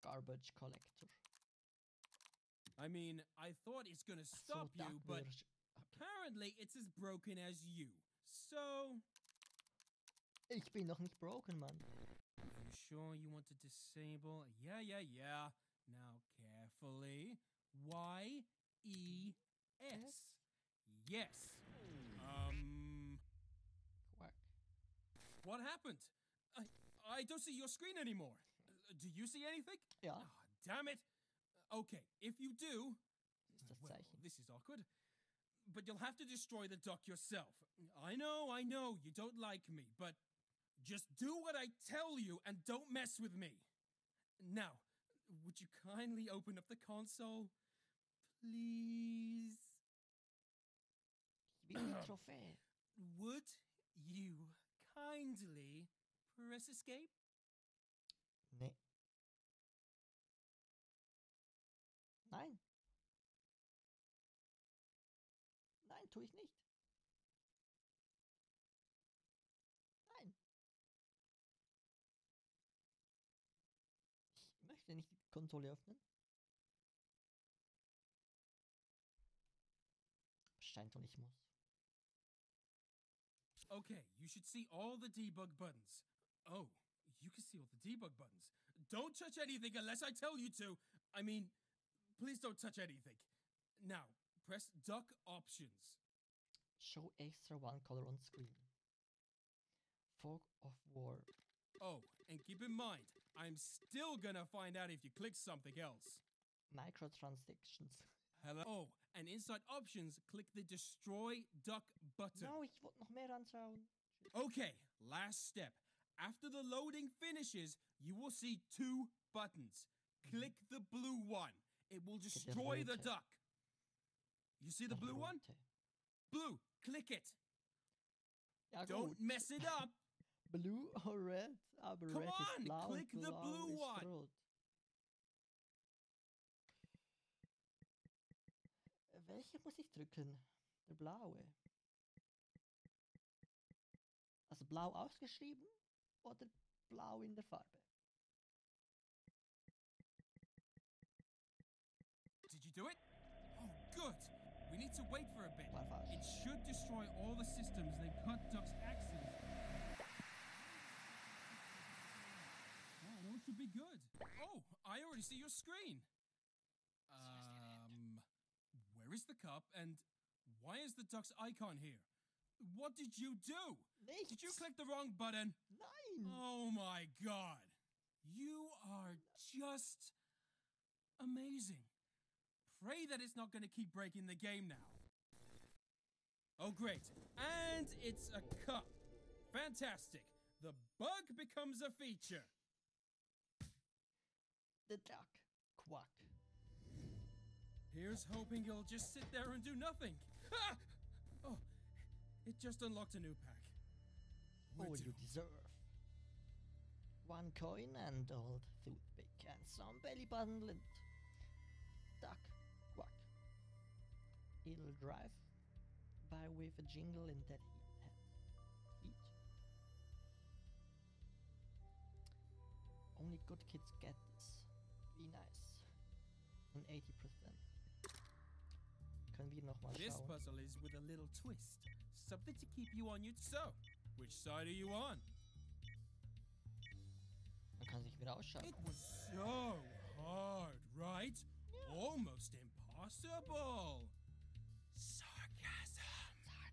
garbage collector. I mean, I thought it's gonna stop So, you, but apparently it's as broken as you. So... Ich bin noch nicht broken, Mann. Are you sure you want to disable? Yeah. Now carefully. Y-E-S. Yes. Quack. What happened? I don't see your screen anymore. Do you see anything? Ja. Oh, damn it. Okay, if you do... Das ist das Well, Zeichen. this is awkward. But you'll have to destroy the duck yourself. I know, you don't like me, but just do what I tell you and don't mess with me. Now, would you kindly open up the console? Please? Ich will die Trophäe. Would you kindly press escape? Nee. Nein. Nein, tue ich nicht. Nein. Ich möchte nicht die Konsole öffnen. Scheint schon, ich muss. Okay, you should see all the debug buttons. Oh, you can see all the debug buttons. Don't touch anything unless I tell you to. I mean, please don't touch anything. Now, press duck options. Show extra one color on screen. Fog of War. Oh, and keep in mind, I'm still gonna find out if you click something else. Microtransactions. Hello. Oh, and inside options, click the destroy duck button. No, ich wollte noch mehr anschauen. Okay, last step. After the loading finishes, you will see two buttons. Click the blue one. It will destroy the duck. You see the blue one? Blue, click it. Ja, Don't gut. mess it up. Blue or red? Aber Come red ist on, blau click und the blau blue ist one. rot. Welche muss ich drücken? Der blaue. Also blau ausgeschrieben oder blau in der Farbe? Did you do it? Oh, good. We need to wait for a bit. War falsch. It should destroy all the systems they've cut Duck's axes. Oh, that should be good. Oh, I already see your screen. Where is the cup and why is the duck's icon here? What did you do? Nichts. Did you click the wrong button? Nein! Oh my god. You are just amazing. Pray that it's not going to keep breaking the game now. Oh, great. And it's a cup. Fantastic. The bug becomes a feature. The duck. Quack. Here's hoping he'll just sit there and do nothing. Ah! Oh, it just unlocked a new pack. All you deserve. 1 coin and old toothpick and some belly button lint. Duck. Quack. It'll drive by with a jingle in that heat. Only good kids get this. Be nice. Und 80%. Können wir noch mal This schauen. puzzle is with a little twist. Something to keep you on your... So, which side are you on? Man kann sich wieder ausschauen. It was so hard, right? Yeah. Almost impossible. Sarcasm.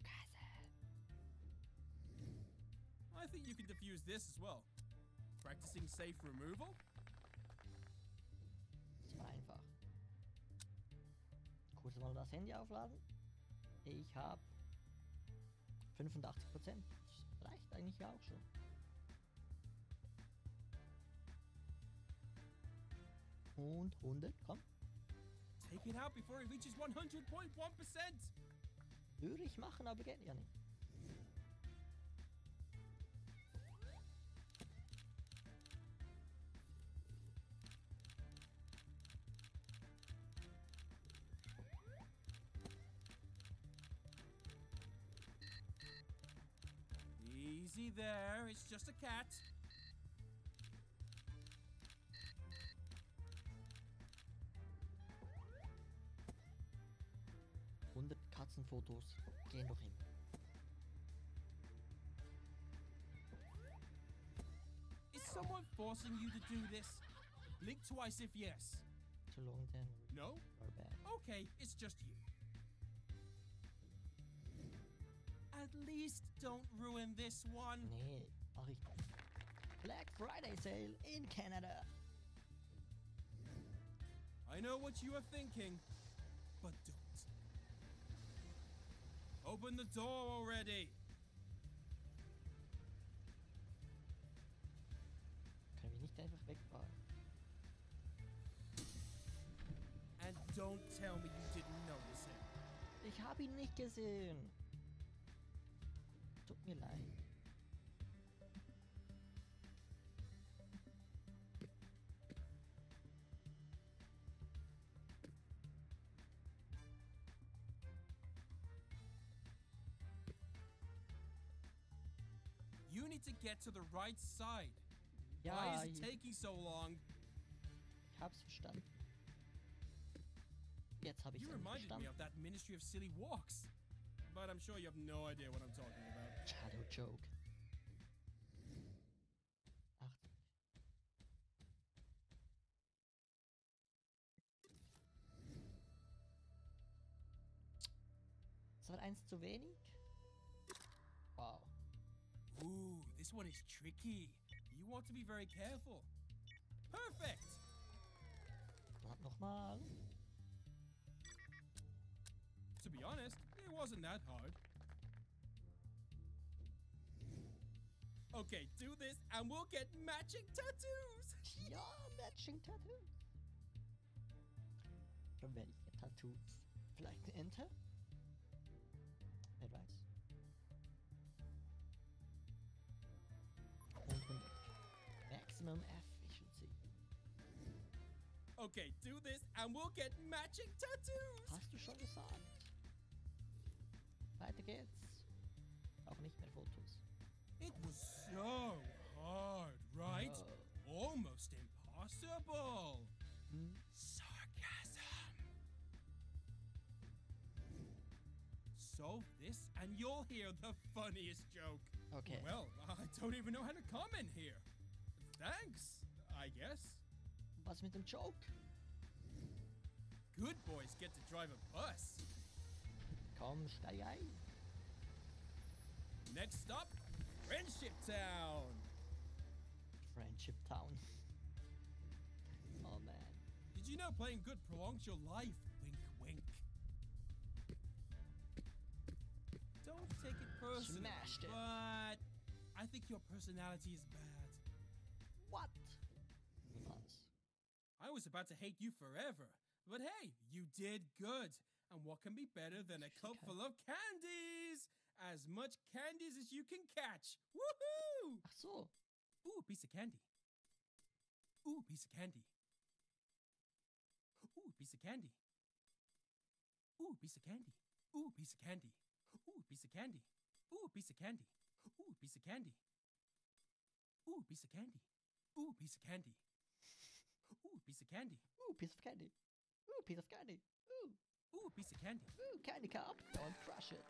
I think you can defuse this as well. Practicing safe removal? Das war einfach. Kurz mal das Handy aufladen. Ich habe 85%. Das reicht eigentlich auch schon. Und 100, komm. Take it out before it reaches 100.1%. Würde ich machen, aber geht ja nicht. Easy there, it's just a cat. Katzenfotos gehen doch immer. Is someone forcing you to do this? Blink twice if yes. Too long then. No? Or bad. Okay, it's just you. At least don't ruin this one. Nee, mach ich nicht. Black Friday Sale in Canada. I know what you are thinking, but don't. Open the door already. Können wir nicht einfach wegfahren? And don't tell me you didn't notice him. Ich habe ihn nicht gesehen. Tut mir leid. You need to get to the right side. Ja, Why is it taking so long? ich hab's verstanden. Jetzt habe ich You es reminded me verstanden. of that Ministry of Silly Walks. But I'm sure you have no idea what I'm talking about. Shadow Joke. Achtung. Es war eins zu wenig. Wow. Ooh, this one is tricky. You want to be very careful. Perfect! Warte nochmal. To be honest, it wasn't that hard. Okay, do this and we'll get matching tattoos! Ja, Matching Tattoos. Oder welche Tattoos? Vielleicht ein Enter? Wer weiß. Und 100. Maximum Efficiency. Okay, do this and we'll get matching tattoos! Hast du schon gesagt? Weiter geht's. Auch nicht mehr Fotos. It was so hard, right? Oh. Almost impossible! Hm? Sarcasm. Solve this and you'll hear the funniest joke. Okay. Well, I don't even know how to comment here. Thanks, I guess. Was mit dem Joke? Good boys get to drive a bus. Komm, steig ein. Next stop, Friendship Town. Friendship Town. Oh man. Did you know playing good prolongs your life? Wink, wink. Don't take it personally, Smashed it. but I think your personality is bad. What? Was? I was about to hate you forever, but hey, you did good. And what can be better than a cup full of candies? As much candies as you can catch. Woohoo! Ach so. Ooh, piece of candy. Ooh, piece of candy. Ooh, piece of candy. Ooh, piece of candy. Ooh, piece of candy. Ooh, piece of candy. Ooh, piece of candy. Ooh, piece of candy. Ooh, piece of candy. Ooh, piece of candy. Ooh, piece of candy. Piece of candy. Piece of candy. Ooh, piece of candy. Candy cup. Don't crush it.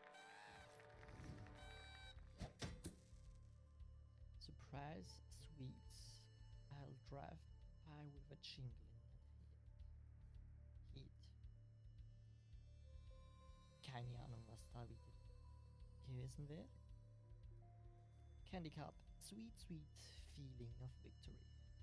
Surprise sweets. I'll drive by with a jingle in the heat. Keine Ahnung, was da wieder gewesen wäre. Candy cup. Sweet, sweet feeling of victory.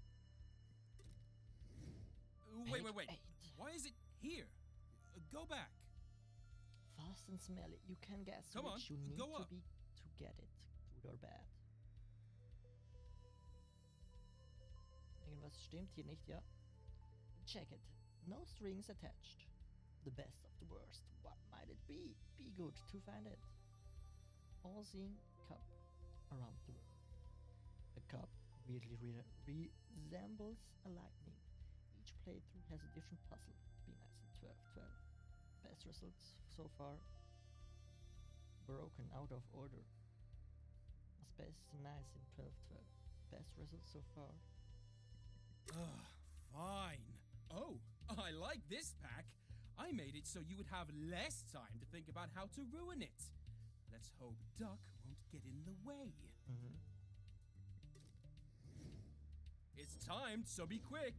Wait. Eight. Why is it here? Go back. Fast and smell it. You can guess Come on, which you need go to up. be to get it. Good or bad. Irgendwas stimmt hier nicht, ja? Check it. No strings attached. The best of the worst. What might it be? Be good to find it. All-seeing cup around the world. A cup weirdly resembles a lightning. Each playthrough has a different puzzle. Be nice in 12-12. Best results so far. Broken out of order. Was best nice in 12-12. Best results so far. Ugh, fine. Oh, I like this pack. I I made it so you would have less time to think about how to ruin it. Let's hope Duck won't get in the way. It's timed, so be quick.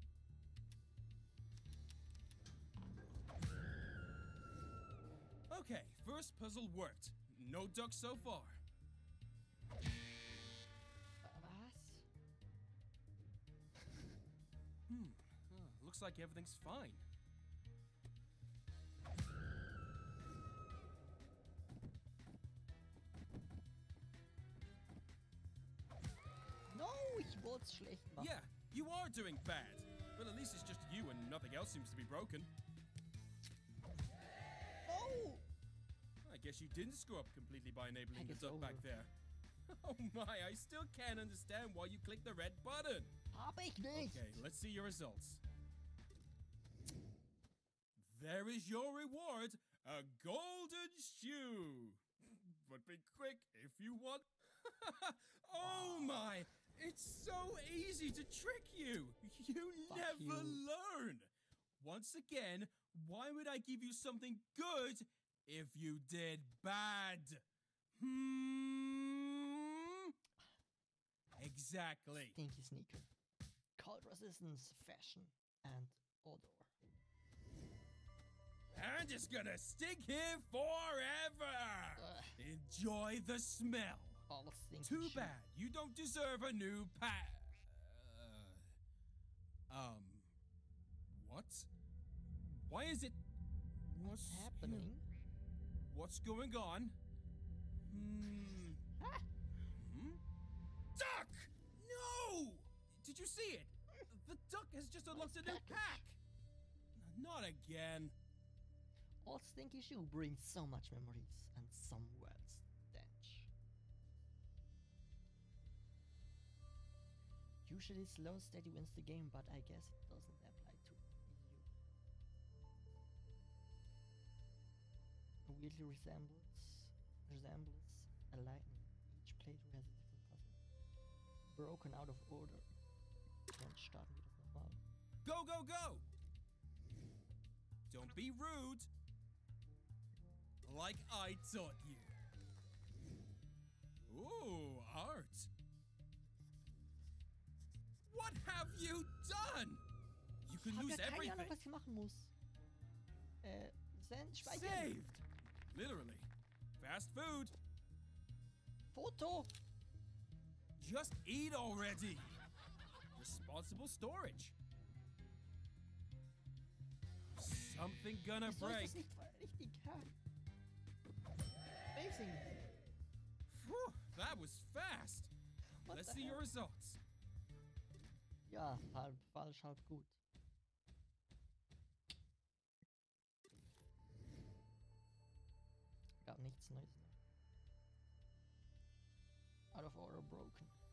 Okay, first puzzle worked. No duck so far. Was? Looks like everything's fine. No, ich wollte es schlecht machen. Yeah, you are doing bad. But at least it's just you and nothing else seems to be broken. No! I guess you didn't screw up completely by enabling the It's duck over. back there. Oh my, I still can't understand why you clicked the red button. Hab ich nicht! Okay, let's see your results. There is your reward, a golden shoe. But be quick if you want. Oh my, it's so easy to trick you. You Fuck never you. learn. Once again, why would I give you something good if you did bad? Exactly. Stinky sneaker. Cold resistance, fashion, and odor. I'm just gonna stick here forever. Enjoy the smell. All stinky Too shit. bad. You don't deserve a new what? Why is it... What's happening? What's going on? Ah! Duck! No! Did you see it? The duck has just unlocked a new pack. Not again. All stinky shoe brings so much memories and some world stench. Usually slow steady wins the game, but I guess it doesn't apply to you. Weirdly resembles a lightning. Each playthrough has a different puzzle. Broken out of order. Dann starten wir das nochmal. Go, go, go! Don't be rude. Like I taught you. Ooh, art. What have you done? You can Ich hab lose ja keine everything. Ahnung, was ich machen muss. Speichern. Saved. Literally. Fast food. Foto. Just eat already. Responsible storage. Something gonna Wieso break. ist das nicht richtig? Amazing. Whew, that was fast. What Let's the see hell? your results. Ja, halb falsch, halb gut. Gab nichts Neues. Out of order broken.